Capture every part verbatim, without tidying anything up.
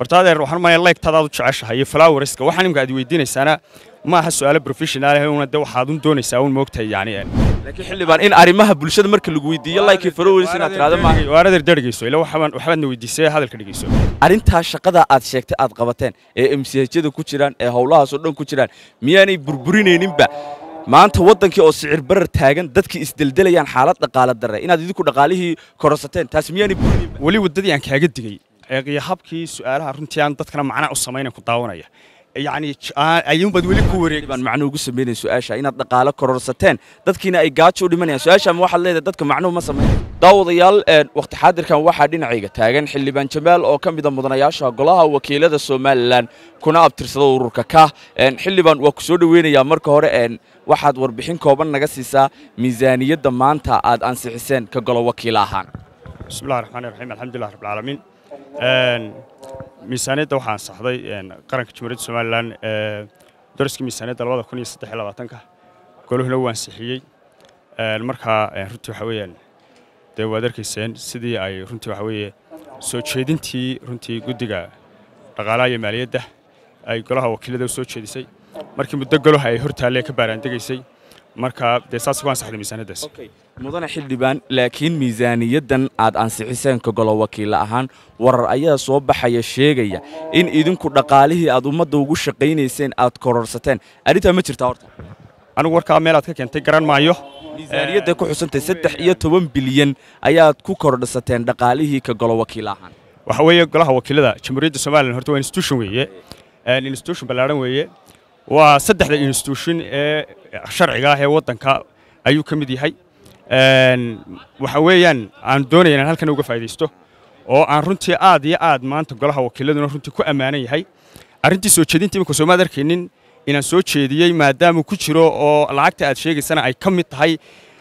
horta adeer waxaan ma like tadaadu jeceshahay iyo flowerska waxaan imka aad weydiinaysaana ma aha su'aalo professional ah una de waxaad u doonaysaa un moogtay yani laakiin xilibaan in arimaha bulshada marka lagu weydiiyo like flowers inaad tiraahdo ma waa adeer dargeyso ila waxaan waxaad weydiisay hadalka dhigeyso arinta shaqada aad sheegtay aad qabateen ee M C H-da ku jiraan ee hawlahaas oo dhan ku jiraan miyaanay burburinayninba maanta wadankii oo sicir barar taagan dadkii isdeldelayaan xaalad dhaqaale darre inaad idinku dhaqaalihii korosateen taas miyaanay burburinaynin wali wadadii aan kaaga digay ee habkii su'aalaha runtii aan dadkana macna u sameeyay ku daawanaya يعني أيوم بدولي كوري بان معنو قسم بين السؤال شيء إن الدقالة كررستين دتكينا أي قاتشو دي مني سؤال شيء واحد ليه دتك معنو ما سمع داود يال وقت حاضر كان واحد دين عيقة تاجن حلي بان شمال أو كم بدم مدنياشها قلها وكيلة الصومال لان كنا أبترسلوا رككاه إن حلي بان وكسود وين يا مركور إن واحد وربحين كوبان نجسيسا ميزانية ضمان تا عاد أنسي حسين كقلوا وكيلها بسم الله الرحمن الرحيم الحمد لله رب العالمين miisaaniyadda waxaan saxday qaranka Jamhuuriyadda Soomaaliland ee daraskii miisaaniyadda labada kun iyo saddex iyo labaatanka goluhuna waan sixiyay marka runtii waxa weeyaan de wadarkiiseen sidii ay runtii waxa weeye soo jeedintii runtii guddiga dhaqaalaha iyo maaliyadda ay golaha wakiilada soo jeedisay markii muddo golaha ay hortaalee ka baaraandegaysay marka de saas waan saxday miisaaniyaddaas mudane xildhibaan laakiin miisaaniyaddan aad ansixiseen ka golo wakiil ahaan warar ayaa soo baxaya sheegaya in idinku dhaqaalihii aad ummadda ugu shaqaynayseen aad kororsateen arinta ma jirtaa horta anigu warkaa meel aad ka keentay garan maayo miisaaniyadda ku xusantay saddex iyo toban bilyan ayaad ku kordhasateen dhaqaalihii ka golo wakiil ahaan waxa weeye golaha wakiilada Jamhuuriyadda Soomaaliland horta waa institution weeye aan institution balaaran weeye waa saddexda institution ee sharciga ah ee wadanka ayuu ka mid yahay een waxa weeyaan aan doonayaa inaan halkan uga faa'iideysto oo aan runtii aad iyo aad maanta golaha wakiiladuna runtii ku amaanan yahay arintii soo jeedintii imika Soomaad arkeenin inaan soo jeediyay maadaama ku jiro oo lacagta aad sheegaysana ay ka mid tahay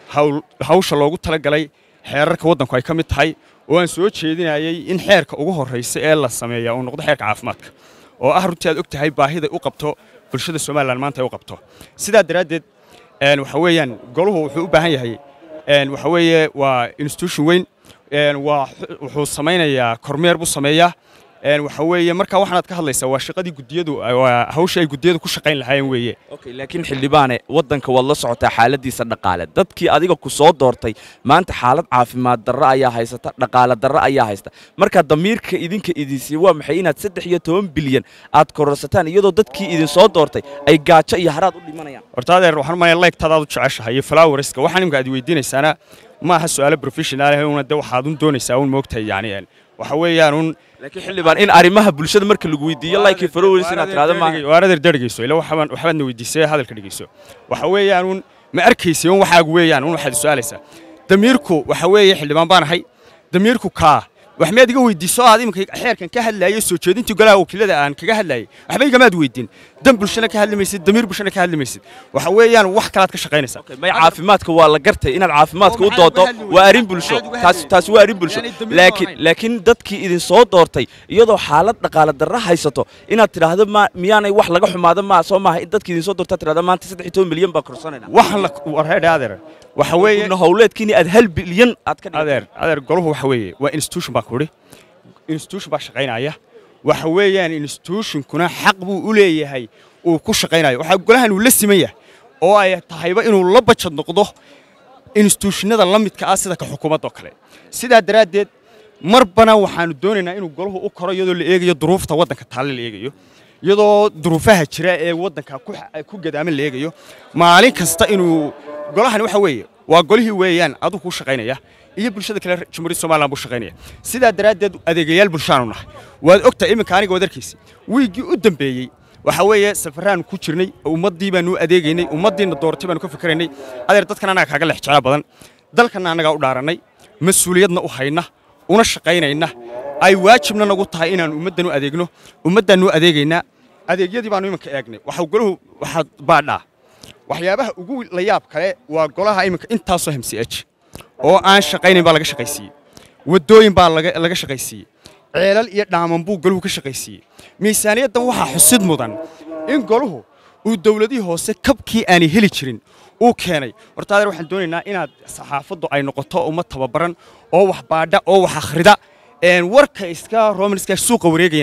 hawsha loogu talagalay xeerarka wadanku ay ka mid tahay oo aan soo jeedinayay in xeerka ugu horeysa ee la sameeyo uu noqdo xeerka caafimaadka oo ah runtii aad ogtahay baahida u qabto bulshada Soomaaliland maanta ay u qabto sidaa daraadeed een waxa weeyaan goluhu wuxuu u baahan yahay een waxa weeye waa institution weyn een waa wuxuu sameeyaa kormeer buu sameeyaa een waxa weeye marka waxaad ka hadlaysaa waa shaqadii gudiyadu waa hawsha ay gudiyadu ku shaqayn lahaayeen weeye okay laakiin xildhibaane wadanka wad la socotaa xaaladiisa dhaqaale dadkii adiga ku soo doortay maanta xaalad caafimaad darro ayaa haysata dhaqaale darro ayaa haysta marka damiirka idinka idinsi waa maxay inaad saddex iyo toban bilyan aad kororsataan iyadoo dadkii idin soo doortay ay gaajo iyo haraad u dhimanayaan horta adeer waxaan ma like tadaadu jeceshahay iyo flowerska waxaan imka aad weydiinaysaana ma aha su'aalo professional ah una de waxaad u doonaysaa un moogtay yani waxa weeyaan un laakiin xildhibaan in arimaha bulshada marka lagu weydiiyo like flowers inaad tiraahdo ma waa adeer dargeyso ila waxaan waxaad weydiisay hadalka dhigeyso waxa weeyaan un ma arkaysi un waxaagu weeyaan un waxaad su'aalaysaa damiirku waxa weeye xildhibaan baan ahay damiirku ka wax ma adiga weydiiso aad imka xeerkan ka hadlaayay soo jeedintii golaha wakiilada aan kaga hadlaayay waxba igama aad weydiin dan bulshada ka hadlimaysid damiir bulshada ka hadlimaysid waxa weeyaan wax kala aad ka shaqaynaysaa may caafimaadka waa la gartay inaad caafimaadka u doodo waa arin bulsho taas taas waa arin bulsho laakiin laakiin dadkii idin soo doortay iyadoo xaalad dhaqaale darro haysato inaad tiraahdo ma miyaanay wax laga xumaado ma soo maaha dadkii idin soo doortay tiraahdo maanta saddex iyo toban milyan baa korsanayna wax la warheed adeer waxa weeye hawleedkiina aad hal bilyan aad ka dhigtay adeer adeer goluhu waxa weeye waa institution baa kuri institution baa shaqaynaya waxa weeyaan institution kuna xaq buu u leeyahay uu ku shaqaynayo waxa golahan uu la simaya oo ay tahayba inuu la bajad noqdo institutionada la midka ah sida ka xukuumadda kale sidaa daraadeed marbana waxaanu doonaynaa inuu goluhu u koro iyadoo la eegayo duruufta wadanka taale la eegayo iyadoo duruufaha jira ee wadanka ku ku gadaaman la eegayo maalin kasta inuu golahan waxa weeye waa golihii weeyaan adu ku shaqaynaya iyo bulshada kale Jamhuuriyadda Soomaaliland buu shaqaynaya sidaa daraadeed adeegayaal bulshada nahay waad ogtahay iminka aniga wadarkiisa wiigii u dambeeyay waxa weeye safaraan ku jirnay ummadii baanu adeegaynay ummadiina doortay baanu ka fikiraynay adeer dadkan anaga kaaga leex jecel badan dalkana anaga u dhaaranay mas'uuliyadna u hayna una shaqaynayna ay waajibna nagu tahay inaan ummadan u adeegno ummadan u adeegayna adeegyadii baanu iminka eegnay waxa goluhu waxa baadhaa waxyaabaha ugu la yaab kale waa golaha iminka intaas oo M C H oo aan shaqaynayn baa laga shaqaysiiyay wadooyin baa laga laga shaqaysiiyay ceelal iyo dhaaman buu goluhu ka shaqaysiiyay miisaaniyaddan waxa xusid mudan in goluhu uu dawladii hoose kabkii aan heli jirin uu keenay horta adeer waxaan doonaynaa inaad saxaafaddu ay noqoto uma tababaran oo wax baadha oo wax akhrida een warka iska romanska suuqa wareegayna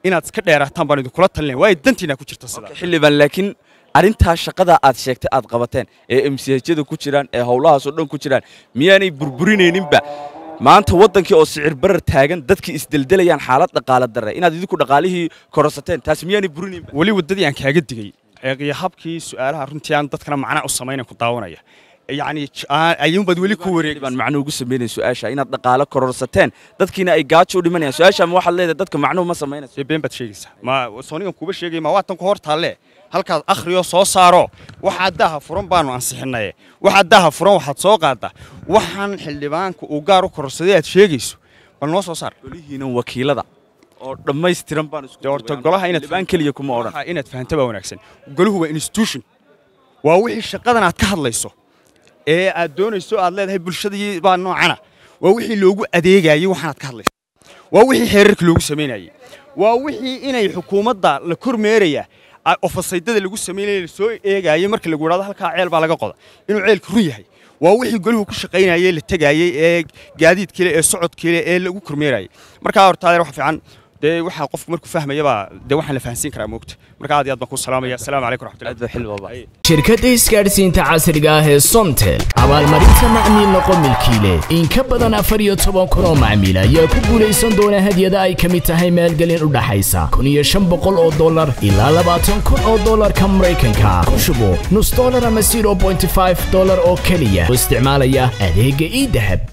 inaad iska dheeraataan baan idinkula talinaya waa dantiina ku jirta sida xildhibaan laakiin arinta shaqada aad sheegtay aad qabateen ee M C H-da ku jiraan ee hawlahaas oo dhan ku jiraan miyaanay burburinayninba maanta wadankii oo sicir barar taagan dadkii isdeldelayaan xaalad dhaqaale darre inaad idinku dhaqaalihii korosateen taas miyaanay burinaynba wali wadadii aan kaaga digay ee habkii su'aalaha runtii aan dadkana macna u sameeyay ku daawanaya يعني أيوم بدولي كوري بان معنو قسم بين السؤال إن الدقالة كررستين دتكينا أي قاتشو دمانيا سؤال شام واحد ليه دتك معنو ما سمينا بين بتشيجس ما صوني كوب الشيء ما وقت كهور تالله هل كان آخر صو صاروا واحد ده فرن بانو أنصحنا واحد ده فرن واحد سوق هذا وحن حلبان وجارو كررستيات شيجس بالنص صار هنا وكيل ده لما يستلم بانو تقولها إن البنك اللي يكون مورا إن تفهمت بقى ونكسن قالوا هو institution ووحي الشقة أنا أتكهر ليسو ee aad doonayso aad leedahay bulshadii baa noocana waa wixii loogu adeegayay waxaad ka hadlaysaa waa wixii xeerarka loogu sameeyay waa wixii inay xukuumadda la kormeeraya ofasaydada lagu sameeyay soo eegayay markii lagu wadaado halka ceel baa laga qoda inuu ceelku run yahay waa wixii goluhu ku shaqeynayay la tagayay ee gaadiidkii ee socodkii ee lagu kormeerayay marka horta wax fiican de waxa qofku markuu fahmayaba de waxaan la fahansiin karaa moogta marka aad iyo aad baan ku salaamaya assalaamu calaykum raxmatullahi xilwa baa shirkadda isgaarsiinta casriga ah ee Somtel abaalmarinta macmiil noqon milkiile in ka badan afar iyo toban kun oo macmiil ayaa ku guuleysan doona hadiyada ay ka mid tahay maalgelin u dhaxaysa kun iyo shan boqol oo dollar ilaa labaatan kun oo dollarka Mareykanka ku shubo nus dollar ama zero point five dollar oo kaliya oo isticmaalaya adeegga e-dahab